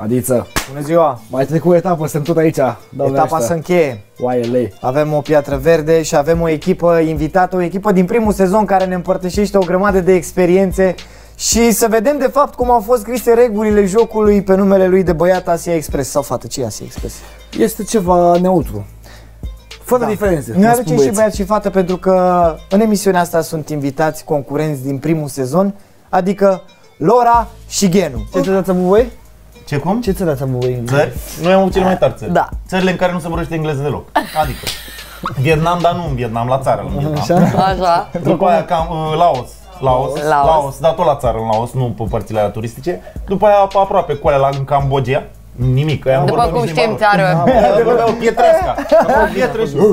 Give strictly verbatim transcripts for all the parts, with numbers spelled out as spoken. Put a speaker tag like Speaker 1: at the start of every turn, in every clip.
Speaker 1: Adiță.
Speaker 2: Bună ziua!
Speaker 1: Mai trecut o etapă, suntem tot aici.
Speaker 2: Etapa se încheie.
Speaker 1: Oaiele.
Speaker 2: Avem o piatră verde și avem o echipă invitată, o echipă din primul sezon care ne împărtășește o grămadă de experiențe și să vedem de fapt cum au fost scrise regulile jocului pe numele lui de băiat Asia Express. Sau fată, ce e Asia Express?
Speaker 1: Este ceva neutru. Fără
Speaker 2: Da.
Speaker 1: diferențe.
Speaker 2: Ne aduce și băiat și fată pentru că în emisiunea asta sunt invitați concurenți din primul sezon, adică Lora și Ghenu.
Speaker 1: Ce țări ați avut voi?
Speaker 3: Ce cum?
Speaker 1: Ce țări ați avut voi?
Speaker 3: Țări? Noi am avut cele mai tari țări.
Speaker 2: Da.
Speaker 3: Țările în care nu se vorbește engleză deloc. Adică Vietnam, dar nu în Vietnam, la țară în Vietnam.
Speaker 1: Așa?
Speaker 4: Așa.
Speaker 3: După aia cam uh, Laos. Laos,
Speaker 4: Laos.
Speaker 3: Laos, dar tot la țară în Laos, nu pe părțile alea turistice. După aia pe aproape cu alea la în Cambodgia. Nimic, aia nu
Speaker 4: După
Speaker 3: vorbeau
Speaker 4: cum
Speaker 3: nici
Speaker 4: știm,
Speaker 3: limba lor.
Speaker 4: țară.
Speaker 3: Aia vorbeau pietreasca. Aveau pietre și...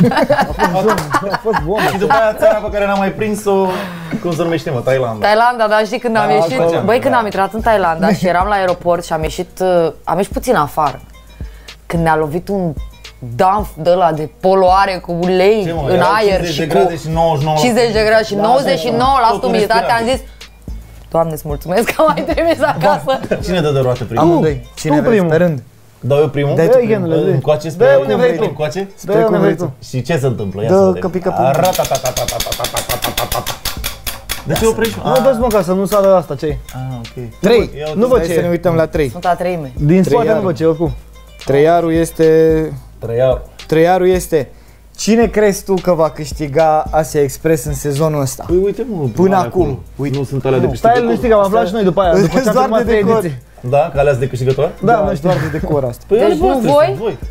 Speaker 1: A fost bun.
Speaker 3: Și după aia țara pe care n-am mai prins-o, cum se numește, mă, Thailanda.
Speaker 4: Thailanda, dar știi când am
Speaker 3: Da,
Speaker 4: ieșit,
Speaker 3: făceam,
Speaker 4: băi, când
Speaker 3: da.
Speaker 4: am intrat în Thailanda și eram la aeroport și am ieșit, uh, am ieșit puțin afară. Când ne-a lovit un damp de ăla de poluare cu ulei
Speaker 3: Ce, mă,
Speaker 4: în
Speaker 3: erau
Speaker 4: aer
Speaker 3: cincizeci
Speaker 4: și
Speaker 3: de
Speaker 4: cu
Speaker 3: grade și nouăzeci și nouă la sută.
Speaker 4: cincizeci de grade și nouăzeci și nouă la sută
Speaker 3: Totul
Speaker 4: umiditate, am
Speaker 3: respirabil.
Speaker 4: zis Doamne, îți mulțumesc că m-ai trimis acasă.
Speaker 3: Cine dă de roată primul?
Speaker 2: Amândoi. Cine
Speaker 1: tu
Speaker 2: vrei?
Speaker 1: primul.
Speaker 2: Pe rând.
Speaker 3: Dau eu primul?
Speaker 2: Dai tu
Speaker 1: Dă-i,
Speaker 2: primul.
Speaker 1: Ghenule, dă-i.
Speaker 3: Încoace spre
Speaker 1: Dă unde vrei tu.
Speaker 3: încoace?
Speaker 1: Dă unde vrei tu.
Speaker 3: Și ce se întâmplă? Ia
Speaker 2: Dă
Speaker 3: să vedem.
Speaker 2: că pică pe
Speaker 3: Arata-ta-ta-ta-ta-ta-ta-ta-ta-ta. De ce oprești?
Speaker 1: Nu dați mă ca să nu sară asta, ce
Speaker 3: Ah, ok.
Speaker 2: trei.
Speaker 3: Ia
Speaker 1: Nu vă
Speaker 2: Hai să ne
Speaker 1: ce.
Speaker 2: uităm la trei.
Speaker 4: Sunt a treime.
Speaker 1: Din spate
Speaker 2: Treiarul.
Speaker 1: nu vă ce, oricum.
Speaker 2: Treiarul este...
Speaker 3: Trăia.
Speaker 2: Treiarul este... Cine crezi tu că va câștiga Asia Express în sezonul ăsta?
Speaker 3: Păi uite mă,
Speaker 2: Până
Speaker 3: alea
Speaker 2: acum.
Speaker 3: acolo.
Speaker 2: Uite.
Speaker 3: Nu sunt alea de
Speaker 1: Stai
Speaker 3: câștigător.
Speaker 1: liniștit că am aflat și noi după aia, după ce am
Speaker 2: Doar
Speaker 1: filmat
Speaker 2: de
Speaker 1: trei
Speaker 2: decor.
Speaker 1: ediții.
Speaker 3: Da? Că alea de câștigător?
Speaker 1: Da,
Speaker 2: Da,
Speaker 1: noi
Speaker 2: noi
Speaker 1: știm.
Speaker 2: doar de decor asta.
Speaker 3: Păi
Speaker 4: Deci
Speaker 3: ale
Speaker 4: nu
Speaker 3: voastre
Speaker 4: voi?
Speaker 3: sunt, voi.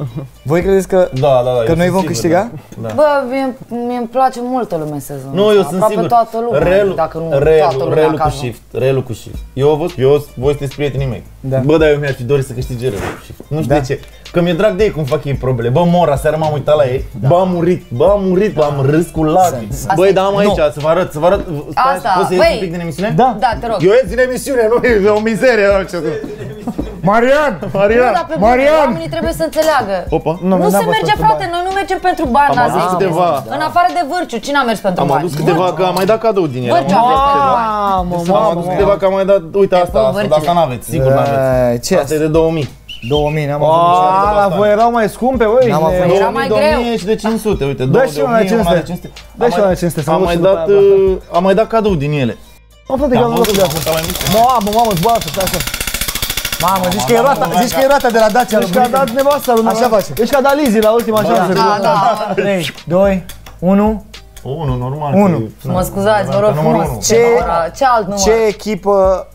Speaker 2: Voi credeți că,
Speaker 3: Da, da, da.
Speaker 2: că
Speaker 3: eu
Speaker 2: noi
Speaker 3: sunt
Speaker 2: vom
Speaker 3: sigur,
Speaker 2: câștiga?
Speaker 3: Da. Da.
Speaker 4: Bă, mie, mie îmi place multă lume sezonul
Speaker 3: Nu, eu
Speaker 4: ăsta.
Speaker 3: sunt
Speaker 4: Aproape
Speaker 3: sigur.
Speaker 4: toată lumea,
Speaker 3: Relul,
Speaker 4: dacă nu toată
Speaker 3: relul,
Speaker 4: lumea
Speaker 3: relul
Speaker 4: ca
Speaker 3: cu
Speaker 4: nu.
Speaker 3: shift, relul cu shift. Eu vă, eu, voi sunteți prietenii mei.
Speaker 2: Da.
Speaker 3: Bă, dar eu mi-aș fi dorit să câștige relul cu shift. Nu știu
Speaker 2: Da.
Speaker 3: de ce. Că mi-e drag de ei cum fac ei probleme. Bă, mor, aseară m-am uitat la ei. Bă, am murit, bă, am murit, bă, am râs cu lacrimi.
Speaker 4: Asta
Speaker 3: Băi,
Speaker 4: e-
Speaker 3: dar am aici, să vă arăt, să vă arăt. Stai,
Speaker 4: Asta,
Speaker 3: poți să ies
Speaker 4: băi.
Speaker 3: un pic din emisiune?
Speaker 1: Da.
Speaker 4: Da, te rog.
Speaker 3: Eu ies din emisiune, nu e o mizerie, nu știu.
Speaker 2: Marian!
Speaker 4: Nu,
Speaker 3: Marian!
Speaker 4: dar pe bune, oamenii trebuie să înțeleagă.
Speaker 3: Opa.
Speaker 4: Nu,
Speaker 2: n-am
Speaker 4: se
Speaker 2: fost
Speaker 4: merge,
Speaker 2: pentru
Speaker 4: frate, noi nu mergem pentru bani
Speaker 3: Am
Speaker 4: la
Speaker 3: adus
Speaker 4: Asia
Speaker 3: câteva.
Speaker 4: Express. În afară de Vârciu, cine a mers pentru
Speaker 3: Am
Speaker 4: bani?
Speaker 3: adus câteva, că am mai dat cadou din ele.
Speaker 4: Vârciu
Speaker 3: Am
Speaker 4: a mers pentru bani.
Speaker 1: Mamă,
Speaker 3: Am adus
Speaker 1: mamă.
Speaker 3: câteva că am mai dat, uite asta,
Speaker 4: Pe
Speaker 3: asta,
Speaker 4: vârcile.
Speaker 3: dar asta n-aveți, sigur n-aveți.
Speaker 2: Eh, Ce
Speaker 3: Asta e
Speaker 2: asta?
Speaker 3: de două mii.
Speaker 2: două mii, n-am avut niciodată.
Speaker 1: A, la voi erau mai scumpe, băi.
Speaker 2: N-am avut
Speaker 1: ne-
Speaker 2: nici-
Speaker 4: Era mai
Speaker 3: două mii,
Speaker 4: greu.
Speaker 3: două mii și de cinci sute, uite,
Speaker 1: Dă
Speaker 3: două
Speaker 1: și
Speaker 3: de
Speaker 1: una de
Speaker 3: o mie, una
Speaker 1: cinci
Speaker 3: de
Speaker 1: sute.
Speaker 3: cinci sute.
Speaker 1: Dă și
Speaker 3: Am
Speaker 1: una
Speaker 3: mai-
Speaker 1: de cinci sute, să
Speaker 3: Am
Speaker 1: văd
Speaker 3: mai
Speaker 1: și după
Speaker 3: dat,
Speaker 1: aia,
Speaker 3: uh, am mai dat cadou din ele.
Speaker 1: Mă, frate, că am luat de asta. Mamă, mamă, zboară, stai așa.
Speaker 2: Mamă, zici că e roata, zici că e roata de la Dacia.
Speaker 1: Deci că a dat nevasta lui.
Speaker 2: Așa face.
Speaker 1: Deci că a dat Lizzy la ultima șansă.
Speaker 4: Da, da.
Speaker 2: trei, doi, unu.
Speaker 3: Unu, normal.
Speaker 2: Unu.
Speaker 3: că-
Speaker 4: Mă scuzați, vă rog
Speaker 3: Numărul
Speaker 4: frumos.
Speaker 3: unu.
Speaker 4: Ce, ce alt număr?
Speaker 2: Ce echipă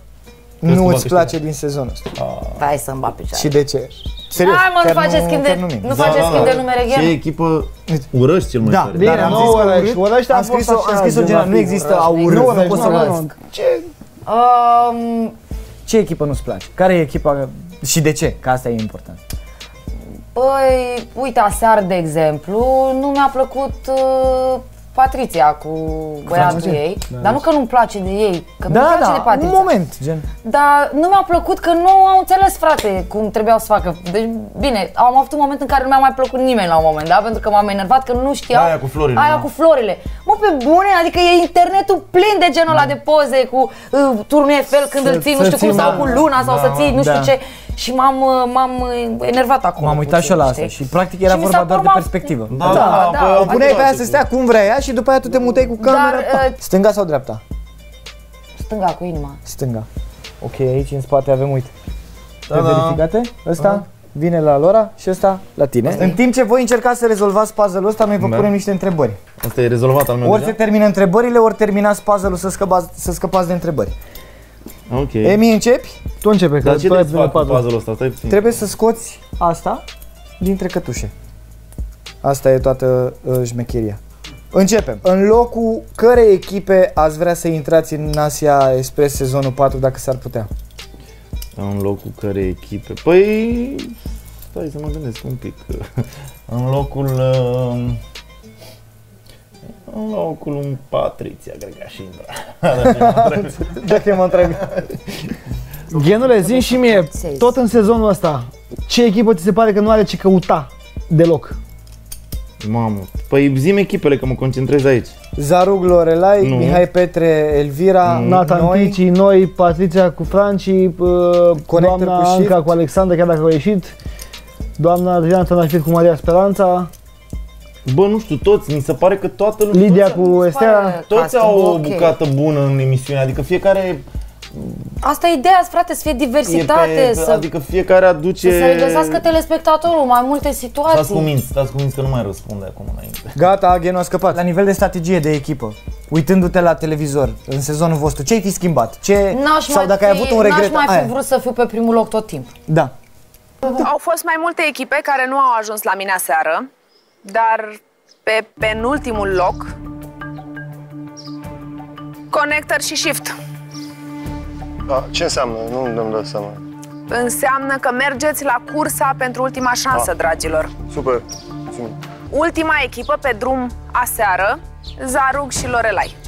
Speaker 3: că
Speaker 2: nu
Speaker 3: va
Speaker 2: îți
Speaker 3: câștiga?
Speaker 2: place din sezonul ăsta?
Speaker 4: Hai să-mi bat picioare.
Speaker 2: Și de ce? Serios,
Speaker 4: Hai mă, nu
Speaker 2: chiar
Speaker 4: faceți schimb
Speaker 2: chiar
Speaker 4: de,
Speaker 2: nu mie.
Speaker 4: nu faceți schimb de numere,
Speaker 3: Ce
Speaker 4: Ghen?
Speaker 3: echipă urăști cel mai
Speaker 2: Da,
Speaker 3: tare?
Speaker 1: Bine,
Speaker 2: Dar am
Speaker 1: nu
Speaker 2: zis că
Speaker 1: urăști,
Speaker 2: urât,
Speaker 1: urăști
Speaker 2: am
Speaker 1: a fost
Speaker 2: scris-o,
Speaker 1: așa,
Speaker 2: am scris-o
Speaker 1: gen
Speaker 2: general,
Speaker 1: la
Speaker 2: nu
Speaker 1: fi,
Speaker 2: există
Speaker 1: urăști.
Speaker 2: a urât,
Speaker 1: Nu
Speaker 2: nu
Speaker 1: urăști,
Speaker 2: poți să
Speaker 1: nu, nu,
Speaker 2: urăsc.
Speaker 1: nu.
Speaker 2: Ce,
Speaker 4: Um,
Speaker 2: ce echipă nu-ți place? Care e echipa și de ce? Că asta e important.
Speaker 4: Păi, uite, aseară, de exemplu, nu mi-a plăcut uh, Patricia cu băiatul
Speaker 2: Francezii?
Speaker 4: ei. Dar nu că nu-mi place de ei, că nu-mi
Speaker 2: Da,
Speaker 4: place de
Speaker 2: da,
Speaker 4: Patricia.
Speaker 2: un moment, gen.
Speaker 4: Dar nu mi-a plăcut că nu au înțeles, frate, cum trebuiau să facă. Deci, bine, am avut un moment în care nu mi-a mai plăcut nimeni la un moment, da? Pentru că m-am enervat că nu știau.
Speaker 3: Aia cu florile,
Speaker 4: Aia
Speaker 3: da.
Speaker 4: cu florile. Mă, pe bune, adică e internetul plin de genul ăla de poze cu uh, turnul Eiffel când
Speaker 1: Să-
Speaker 4: îl ții,
Speaker 1: să
Speaker 4: nu știu cum,
Speaker 1: ții,
Speaker 4: sau
Speaker 1: da.
Speaker 4: cu luna, sau să ții, nu știu
Speaker 2: da.
Speaker 4: ce. Și m-am, uh, m-am uh, enervat acolo.
Speaker 2: M-am uitat și eu la asta și practic era
Speaker 4: Și mi
Speaker 2: vorba
Speaker 4: s-a
Speaker 2: doar de
Speaker 4: părut-
Speaker 2: perspectivă.
Speaker 3: Da,
Speaker 4: Da,
Speaker 3: da,
Speaker 4: da,
Speaker 3: bă,
Speaker 4: o
Speaker 2: O puneai pe aia
Speaker 3: acolo
Speaker 2: să stea cum vrea ea și după aia tu te mutai cu camera.
Speaker 4: Dar,
Speaker 2: pa.
Speaker 4: uh,
Speaker 2: Stânga sau dreapta?
Speaker 4: Stânga cu inima.
Speaker 2: Stânga. Ok, aici în spate avem, uite, pe
Speaker 3: da.
Speaker 2: verificate. Ăsta vine la Lora și ăsta la tine. În timp ce voi încercați să rezolvați puzzle-ul ăsta, noi vă
Speaker 3: Da.
Speaker 2: punem niște întrebări.
Speaker 3: Asta e rezolvat al meu
Speaker 2: Ori se
Speaker 3: deja?
Speaker 2: termină întrebările, ori terminați puzzle-ul să scăpați, să scăpați de întrebări.
Speaker 3: Ok.
Speaker 2: Emi, începi?
Speaker 1: Tu începe, că
Speaker 3: Dar ce
Speaker 1: tu ai
Speaker 3: trebuie să
Speaker 1: primul
Speaker 3: fac cu
Speaker 1: patru.
Speaker 3: puzzle-ul ăsta? Stai puțin.
Speaker 2: Trebuie să scoți asta dintre cătușe. Asta e toată uh, șmecheria. Începem. În locul cărei echipe ați vrea să intrați în Asia Express sezonul patru dacă s-ar putea?
Speaker 3: În locul cărei echipe? Păi... Stai să mă gândesc un pic. În locul... uh, În locul un Patricia, cred că aș intra.
Speaker 2: Dacă mă întreb.
Speaker 1: Ghenule, zi și mie,
Speaker 4: Says.
Speaker 1: tot în sezonul ăsta, ce echipă ți se pare că nu are ce căuta deloc?
Speaker 3: Mamă, Păi zi-mi echipele, că mă concentrez aici.
Speaker 2: Zarug, Lorelai,
Speaker 3: Nu.
Speaker 2: Mihai Petre, Elvira,
Speaker 1: Nathan
Speaker 2: noi,
Speaker 1: Tici, noi, Patricia cu Franci,
Speaker 2: Connector
Speaker 1: doamna
Speaker 2: cu
Speaker 1: Anca
Speaker 2: Shift.
Speaker 1: cu Alexandra, chiar dacă au ieșit, doamna Adriana Tanașvit cu Maria Speranța,
Speaker 3: Bă, nu știu, toți, mi se pare că toată lumea...
Speaker 1: Lidia
Speaker 3: toți,
Speaker 1: cu Estea.
Speaker 3: toți au o
Speaker 4: Ok.
Speaker 3: bucată bună în emisiune, adică fiecare...
Speaker 4: Asta e ideea, frate, să fie
Speaker 3: E
Speaker 4: diversitate,
Speaker 3: pe,
Speaker 4: să,
Speaker 3: adică fiecare aduce...
Speaker 4: să se regăsească telespectatorul, mai multe
Speaker 3: Stați cu
Speaker 4: situații.
Speaker 3: minți, stați cu minți că nu mai răspunde acum înainte.
Speaker 2: Gata, Aghen a scăpat. La nivel de strategie de echipă, uitându-te la televizor în sezonul vostru, ce ai fi schimbat? Ce,
Speaker 4: N-aș
Speaker 2: sau
Speaker 4: mai
Speaker 2: dacă
Speaker 4: fi,
Speaker 2: ai avut un regret?
Speaker 4: N-aș mai fi
Speaker 2: aia.
Speaker 4: vrut să fiu pe primul loc tot timpul.
Speaker 2: Da.
Speaker 5: Au fost mai multe echipe care nu au ajuns la mine aseară, dar pe penultimul loc, Connector și Shift.
Speaker 6: Da, ce înseamnă? Nu îmi dau seama.
Speaker 5: Înseamnă că mergeți la cursa pentru ultima șansă, dragilor.
Speaker 6: Super. Mulțumim.
Speaker 5: Ultima echipă pe drum aseară, Zarug și Lorelai.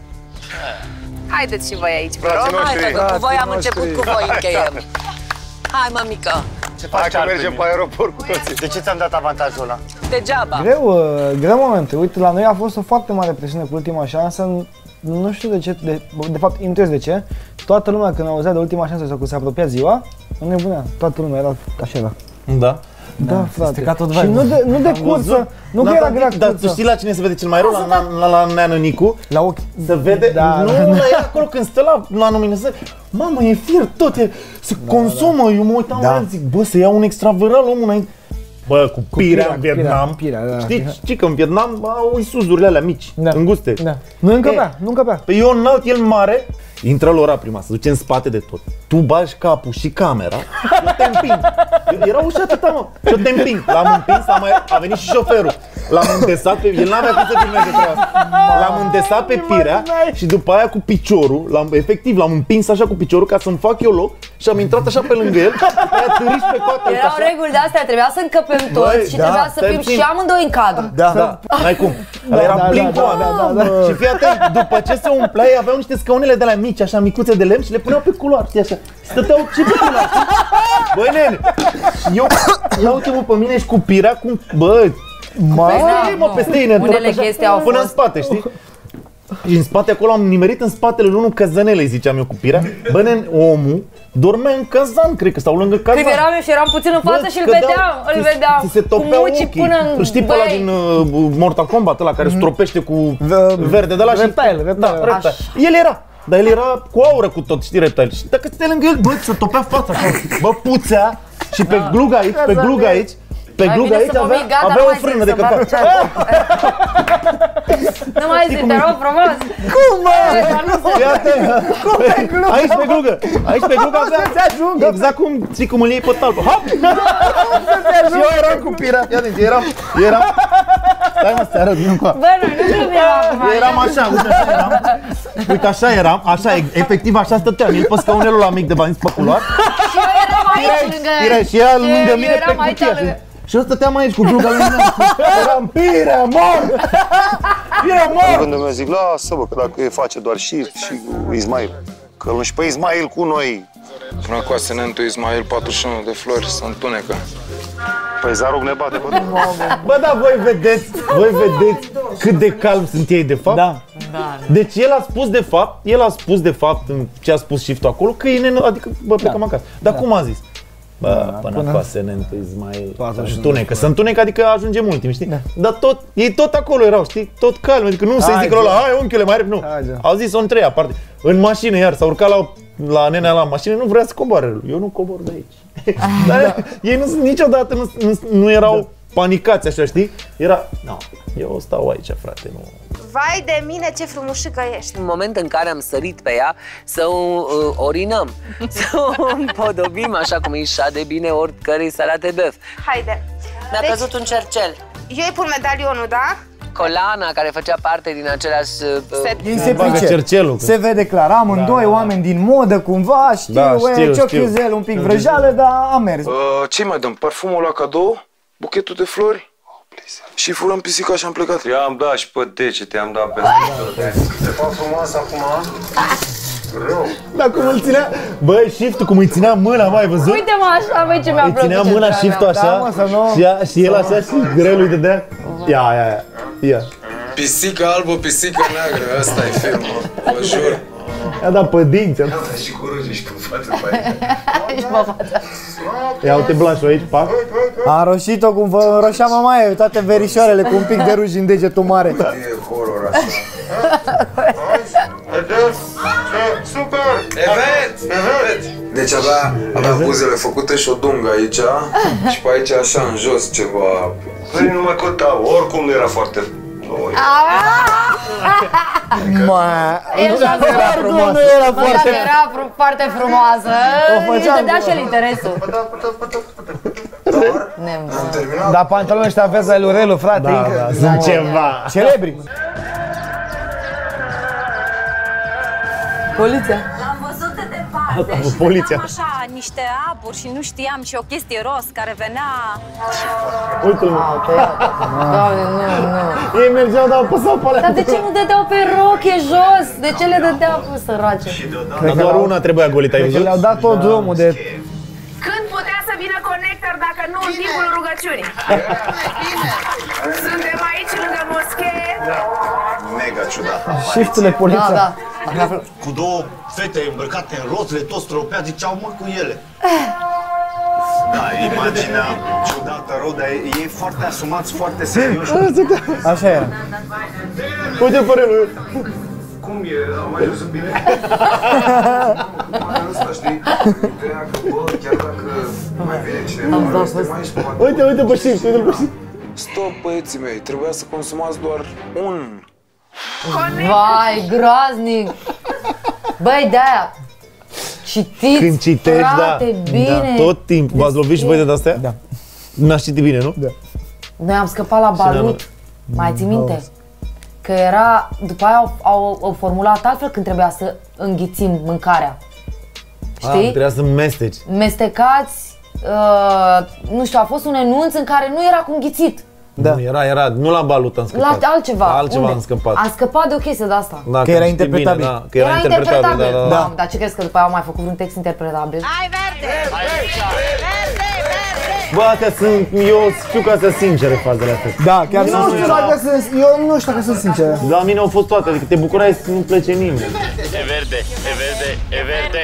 Speaker 5: Haideți și voi aici, vă
Speaker 6: Frații
Speaker 5: rog.
Speaker 6: noștri.
Speaker 7: Hai, că cu voi am început, cu voi încheiem. Hai, mămică,
Speaker 6: Ce faci, că mergem pe aeroport cu toții. De ce ți-am dat avantajul ăla?
Speaker 7: degeaba.
Speaker 1: Greu, uh, greu momente. Uite, la noi a fost o foarte mare presiune cu ultima șansă. Nu știu de ce, de, de fapt, intuiesc de ce. Toată lumea când auzea de ultima șansă sau când se apropia ziua, înnebunea. Toată lumea era așa era.
Speaker 3: Da?
Speaker 1: Da, frate.
Speaker 2: stricat tot
Speaker 1: Și
Speaker 2: vibe-ul.
Speaker 1: nu de, nu de cursă, nu că era grea
Speaker 3: Dar tu
Speaker 1: cursă.
Speaker 3: știi la cine se vede cel mai rău? La, la, la, la Neanu Nicu.
Speaker 2: La ochi.
Speaker 3: Se vede,
Speaker 1: Da,
Speaker 3: nu,
Speaker 1: da,
Speaker 3: nu, e acolo când stă la, la nominalizare. Mamă, e fier tot, e, se consumă. Eu mă uitam
Speaker 2: Da.
Speaker 3: la el, zic, bă, să iau un extraveral omul înainte. Bă, cu pirea
Speaker 1: pirea,
Speaker 3: în Vietnam.
Speaker 1: pirea, pirea, da.
Speaker 3: Știi, știi că în Vietnam au isuzurile alea mici,
Speaker 1: Da.
Speaker 3: înguste.
Speaker 1: Da. Nu încăpea, nu încăpea.
Speaker 3: Pe eu înalt, el mare, intră la ora prima, se duce în spate de tot. Tu bagi capul și camera, eu te împing. Eu, era ușa atâta, mă. Și eu te împing. L-am împins, a, mai, a venit și șoferul. L-am îndesat pe... El n-avea cum să filmeze treaba asta. L-am îndesat pe pirea și după aia cu piciorul, l-am, efectiv, l-am împins așa cu piciorul ca să-mi fac eu loc și am intrat așa pe lângă el. După aia târiș pe coată. uite
Speaker 4: Erau
Speaker 3: așa.
Speaker 4: reguli de astea, trebuia să încăpem toți și
Speaker 3: da,
Speaker 4: trebuia să
Speaker 3: stai
Speaker 4: fim
Speaker 3: puțin.
Speaker 4: și amândoi în cadru.
Speaker 2: Da.
Speaker 3: Da, n-ai cum. Da, era
Speaker 1: da,
Speaker 3: plin
Speaker 1: da,
Speaker 3: cu
Speaker 1: da,
Speaker 3: oameni.
Speaker 1: da, da, da.
Speaker 3: Și fii atent, după ce se umplea, ei aveau niște scaunele de la mici, așa micuțe de lemn și le puneau pe culoar, știi așa. Stăteau și pe culoar. Băi, nene, și eu ia uite-mă pe mine și cu pirea, cum, bă,
Speaker 1: Ma,
Speaker 3: peste, mă, peste ei, ne
Speaker 4: Unele chestii au
Speaker 3: până în
Speaker 4: fost-
Speaker 3: spate, știi? Și în spate acolo am nimerit în spatele lui unul căzănelei, ziceam eu cu pirea. Bă, nen, omul dormea în cazan, cred că, sau lângă cazan.
Speaker 4: Când eram eu și eram puțin în
Speaker 3: Bă,
Speaker 4: față și îl
Speaker 3: scădeau,
Speaker 4: vedeam, îl
Speaker 3: ți-
Speaker 4: vedeam.
Speaker 3: ți se
Speaker 4: cu
Speaker 3: topeau
Speaker 4: mucii
Speaker 3: ochii.
Speaker 4: până în
Speaker 3: Știi pe ăla
Speaker 4: băi.
Speaker 3: din uh, Mortal Kombat, ăla care stropește cu verde de la și...
Speaker 1: Reptile, reptile.
Speaker 3: Da, reptile. El era. Dar el era cu aură cu tot, știi, reptile. Și dacă stai lângă el, bă, se topea fața așa. Bă, puțea și pe gluga aici, pe gluga aici, pe
Speaker 4: Mai
Speaker 3: gluga
Speaker 4: bine
Speaker 3: aici
Speaker 4: să
Speaker 3: avea,
Speaker 4: vomit, gata,
Speaker 3: avea
Speaker 4: nu
Speaker 3: o
Speaker 4: mai
Speaker 3: frână
Speaker 4: zic,
Speaker 3: de
Speaker 4: să fac
Speaker 3: căcat.
Speaker 4: Nu mai zi, te rog frumos.
Speaker 3: Cum, mă? Fii atent. Aici pe glugă. Aici pe glugă avea... Exact cum, știi cum îl iei pe talpă. Hop! Și eu eram cu pirea. Fii atent, eu eram... eu eram... Stai mă, să te arăt, nu cu
Speaker 4: Bă, noi nu glumim acum.
Speaker 3: Eu eram așa, uite așa eram. Uite așa eram, așa, efectiv așa stăteam. El pe scaunelul ăla mic de bani pe culoar.
Speaker 4: Și eu eram aici lângă
Speaker 3: Pirea și ea lângă
Speaker 4: eu
Speaker 3: mine pe
Speaker 4: eram aici
Speaker 3: cutia.
Speaker 4: lângă.
Speaker 3: știi? Și eu stăteam aici cu gluga lângă mine. Eram Pirea, mor! Pirea, mor!
Speaker 6: Când mi-a zic, lasă bă, că dacă e face doar și și cu Ismail. Că îl și pe Ismail cu noi.
Speaker 8: Până cu asenentul Ismail, patruzeci și unu de flori, se întunecă.
Speaker 6: Păi Zarug ne bate pe
Speaker 3: Bă, da, voi vedeți, voi vedeți cât de calm sunt ei de fapt?
Speaker 2: Da.
Speaker 3: Deci el a spus de fapt, el a spus de fapt în ce a spus Shift-ul acolo, că e nenă, adică bă, plecăm acasă. Dar cum a zis? Bă, până, până cu asenentul Ismail, se întunecă, se întunecă, adică ajunge mult timp, știi? Da. Dar tot, ei tot acolo erau, știi? Tot calm, adică nu se zică la ăla, hai unchiule, mai repede, nu.
Speaker 1: Haide.
Speaker 3: Au zis-o în treia parte. În mașină, iar, s-a urcat la, la nenea la mașină, nu vrea să coboare. Eu nu cobor de aici. Dar da. Ei nu, niciodată nu, nu, nu erau da. panicați așa, știi? Era, nu, eu stau aici, frate, nu.
Speaker 9: Vai de mine, ce frumușică ești!
Speaker 7: În momentul în care am sărit pe ea să o uh, orinăm, să o împodobim așa cum îi de bine oricărei salate băf.
Speaker 9: Haide!
Speaker 7: Mi-a
Speaker 9: Deci,
Speaker 7: căzut un cercel.
Speaker 9: eu îi pun medalionul, da?
Speaker 7: Colana, care făcea parte din același... Uh,
Speaker 9: Set.
Speaker 2: Ei se
Speaker 3: Bagă
Speaker 2: pricep.
Speaker 3: cercelul.
Speaker 2: Se vede clar, amândoi
Speaker 3: Da, da.
Speaker 2: oameni din modă cumva, știu,
Speaker 3: Da,
Speaker 2: e,
Speaker 3: știu,
Speaker 2: ciocchiuzel, un pic vrăjeală, dar a mers.
Speaker 8: Uh, ce mai dăm? Parfumul la cadou? Buchetul de flori? Și furăm pisica și am plecat.
Speaker 10: I-am dat și pe degete, am dat peste tot.
Speaker 6: Te fac frumos acum? Rău.
Speaker 3: Dar cum îl ținea, băi, Shift-ul cum îi ținea mâna, mai ai văzut?
Speaker 4: Uite-mă așa, băi, ce mi-a
Speaker 3: Îi
Speaker 4: plăcut.
Speaker 3: ținea
Speaker 4: ce
Speaker 3: mâna
Speaker 4: dragă.
Speaker 3: Shift-ul așa
Speaker 2: Da, mă, să nu-
Speaker 3: și, a, și el așa și grelul îi dădea. Ia, ia, ia. Ia.
Speaker 8: Pisica albă, pisica neagră, ăsta e filmul, vă jur.
Speaker 3: I-a dat pe dinți.
Speaker 6: Da, și cu râge și cu față pe aici.
Speaker 4: Și pe față.
Speaker 3: Ia uite blanșul aici, pac.
Speaker 2: A înroșit-o cum vă înroșea mamaia, toate verișoarele cu un pic de ruj în degetul mare.
Speaker 8: E horror așa.
Speaker 6: Super!
Speaker 8: Evet! Evet! Deci avea, avea buzele făcute și o dungă aici și pe aici așa în jos ceva.
Speaker 6: Păi nu mai conta, oricum nu era foarte...
Speaker 2: Mă,
Speaker 4: El și-a
Speaker 2: oricum nu era foarte...
Speaker 4: era fr- foarte frumoasă. Îi dădea și el interesul. Nebun.
Speaker 1: Dar pantalonii ăștia aveți la Lurelu, frate,
Speaker 3: Da,
Speaker 1: încă...
Speaker 3: da, sunt ceva.
Speaker 2: Celebri.
Speaker 4: Poliția.
Speaker 11: L-am văzut de departe și
Speaker 3: Poliția.
Speaker 11: vedeam așa niște aburi și nu știam și o chestie roz care venea.
Speaker 3: Uite-l.
Speaker 4: Doamne, nu, nu.
Speaker 3: Ei mergeau, dar apăsau pe alea.
Speaker 4: Dar de ce nu dădeau pe roche jos? De ce le dădeau, pă, sărace?
Speaker 3: Dar doar una trebuia golită, ai
Speaker 1: Deci
Speaker 3: văzut?
Speaker 1: le-au dat tot drumul de...
Speaker 5: Când putea să vină Connector dacă nu în timpul rugăciunii? Suntem aici lângă moschee.
Speaker 6: Mega ciudat.
Speaker 1: Shifturile
Speaker 4: Da,
Speaker 1: poliția.
Speaker 4: da.
Speaker 12: Cu două fete îmbrăcate în roz, le tot stropea, ziceau mă cu ele. Da, imaginea ciudată, rău, dar ei foarte asumați, foarte serioși.
Speaker 2: Așa era.
Speaker 3: Uite părerul.
Speaker 8: Cum e? Am mai văzut bine? Numai ăsta, știi? Ideea că, bă, chiar dacă mai vine cineva, nu suntem aici, poate...
Speaker 3: Uite, uite pe shift, uite pe shift.
Speaker 8: Stop, băieții mei, trebuia să consumați doar un.
Speaker 4: Vai, groaznic. Băi, de-aia. Citiți,
Speaker 3: Când citești, da.
Speaker 4: frate, bine.
Speaker 3: Da, tot timpul. V-ați lovit și voi de astea?
Speaker 2: Da.
Speaker 3: N-ați citit bine, nu?
Speaker 2: Da.
Speaker 4: Noi am scăpat la balut. Mai ții minte? Că era, după aia au, au, au formulat altfel când trebuia să înghițim mâncarea. Știi?
Speaker 3: Ah, trebuia să mesteci.
Speaker 4: Mestecați, uh, nu știu, a fost un enunț în care nu era cu înghițit.
Speaker 3: Da. Nu, era, era, nu la balut am scăpat.
Speaker 4: La altceva.
Speaker 3: Altceva
Speaker 4: Unde?
Speaker 3: am scăpat.
Speaker 4: Am scăpat de o chestie de asta.
Speaker 3: Da,
Speaker 2: Că era
Speaker 3: știi
Speaker 2: interpretabil.
Speaker 3: Bine, da, că era,
Speaker 4: Era
Speaker 3: interpretabil,
Speaker 4: interpretabil.
Speaker 3: da, da.
Speaker 4: Mamă, dar ce crezi că după aia au mai făcut vreun text interpretabil?
Speaker 11: Hai verde!
Speaker 3: Bă, astea sunt, eu știu că astea sincere fazele astea.
Speaker 2: Da, chiar
Speaker 1: Nu
Speaker 2: sunt
Speaker 1: știu dacă sunt, eu nu știu dacă sunt sincer.
Speaker 3: La mine au fost toate, adică te bucurai să nu plece nimeni.
Speaker 12: E verde, e verde, e verde.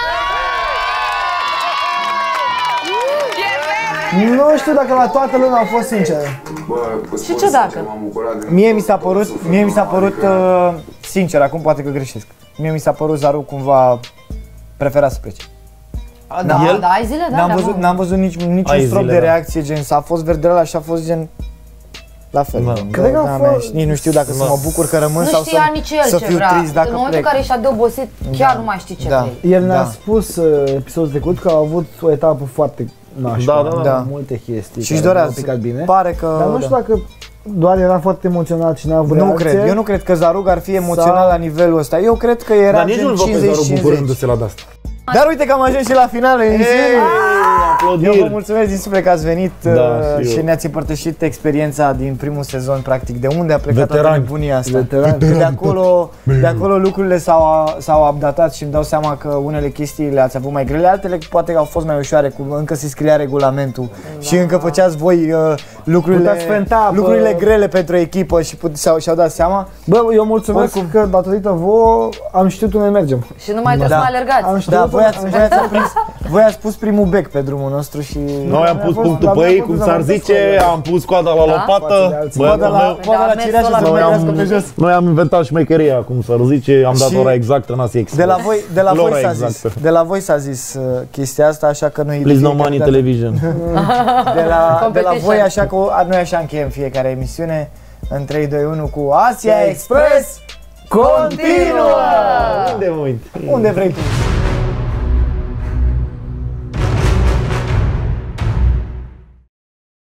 Speaker 1: Nu știu dacă la toată lumea au fost sincere.
Speaker 8: Bă,
Speaker 4: Și ce dacă?
Speaker 8: m-am bucurat de...
Speaker 2: Mie mi s-a părut, mie mi s-a părut, uh, sincer, acum poate că greșesc. Mie mi s-a părut Zaru cumva prefera să plece.
Speaker 4: Da,
Speaker 3: El?
Speaker 4: da, ai zile, da,
Speaker 2: N-am
Speaker 4: da,
Speaker 2: văzut,
Speaker 4: mă.
Speaker 2: n-am văzut nici, niciun
Speaker 3: Ai
Speaker 2: strop
Speaker 3: zile,
Speaker 2: de
Speaker 3: da.
Speaker 2: reacție, gen, s-a fost Verderela și a fost gen la fel.
Speaker 3: Da.
Speaker 2: gen,
Speaker 1: Cred că
Speaker 2: bă,
Speaker 1: a
Speaker 2: da,
Speaker 1: fost-
Speaker 2: mea, nici nu știu dacă să mă bucur că rămân
Speaker 4: Nu
Speaker 2: sau să,
Speaker 4: știa nici el
Speaker 2: să
Speaker 4: ce
Speaker 2: fiu
Speaker 4: vrea.
Speaker 2: trist dacă
Speaker 4: În momentul
Speaker 2: plec.
Speaker 4: în care ești de obosit, chiar nu mai știi ce
Speaker 2: Da.
Speaker 4: vrei.
Speaker 1: El ne-a
Speaker 2: Da.
Speaker 1: spus uh, episodul trecut că a avut o etapă foarte nașpa,
Speaker 3: Da, da,
Speaker 2: da.
Speaker 1: multe chestii
Speaker 2: Și-și
Speaker 1: care
Speaker 2: dorea
Speaker 1: nu au
Speaker 2: să-
Speaker 1: picat bine.
Speaker 2: pare că-
Speaker 1: Dar nu știu
Speaker 2: da.
Speaker 1: dacă doar era foarte emoționat și n-a avut
Speaker 2: Nu
Speaker 1: reacție.
Speaker 2: cred, eu nu cred că Zarug ar fi emoțional
Speaker 1: Sau-
Speaker 2: la nivelul ăsta. Eu cred că era
Speaker 3: Dar nici
Speaker 2: gen
Speaker 3: nu-l văd pe
Speaker 2: cincizeci
Speaker 3: Zaru
Speaker 2: cincizeci.
Speaker 3: bucurându-se la de-asta.
Speaker 2: Dar uite că am ajuns și la finalul emisiunii.
Speaker 3: Aplaudiri.
Speaker 2: Eu vă mulțumesc din suflet că ați venit
Speaker 3: Da,
Speaker 2: uh,
Speaker 3: și
Speaker 2: și
Speaker 3: eu.
Speaker 2: ne-ați împărtășit experiența din primul sezon, practic, de unde a plecat toată
Speaker 3: Veterani.
Speaker 2: nebunia asta.
Speaker 1: Veterani.
Speaker 2: Că de acolo, de acolo lucrurile s-au, s-au updatat și îmi dau seama că unele chestii le-ați avut mai grele, altele poate că au fost mai ușoare, cum încă se scria regulamentul da. și încă făceați voi uh, lucrurile,
Speaker 1: Puteați fenta, bă.
Speaker 2: lucrurile grele pentru echipă și put, și-au, și-au dat seama.
Speaker 1: Bă, eu mulțumesc
Speaker 2: Oricum.
Speaker 1: că datorită vouă am știut unde mergem.
Speaker 4: Și nu mai trebuie
Speaker 2: Da.
Speaker 4: să mai alergați.
Speaker 1: Am știut
Speaker 2: Da, voi ați,
Speaker 1: am
Speaker 2: voi, ați prins, voi ați pus primul bec pe drumul nostru și...
Speaker 3: Noi am pus
Speaker 1: fost-
Speaker 3: punctul
Speaker 1: la
Speaker 3: pe
Speaker 1: mine a
Speaker 3: ei,
Speaker 1: fost
Speaker 3: cum s-ar
Speaker 1: dezavantaj
Speaker 3: zice,
Speaker 1: cu-
Speaker 3: am pus coada la
Speaker 1: Față de
Speaker 3: lopată,
Speaker 1: alții.
Speaker 2: Coada
Speaker 3: băiatul
Speaker 2: la,
Speaker 3: meu.
Speaker 2: coada la
Speaker 4: Da,
Speaker 2: cireașă
Speaker 4: mersul
Speaker 2: să
Speaker 4: ăla
Speaker 2: mai
Speaker 4: de
Speaker 2: crească pe jos.
Speaker 3: Noi am inventat șmecheria, cum s-ar zice, am dat
Speaker 2: Și-
Speaker 3: ora exactă, n-a zis
Speaker 2: De la voi, de la voi
Speaker 3: Lora
Speaker 2: s-a
Speaker 3: exactă.
Speaker 2: zis, de la voi s-a zis uh, chestia asta, așa că noi
Speaker 3: Please no
Speaker 2: fiecare
Speaker 3: money
Speaker 2: dată-
Speaker 3: television.
Speaker 2: de la, de la
Speaker 4: Competition.
Speaker 2: voi, așa că a- noi așa încheiem fiecare emisiune în trei, doi, unu cu Asia Express continuă!
Speaker 3: Unde mă uit?
Speaker 2: Unde vrei tu?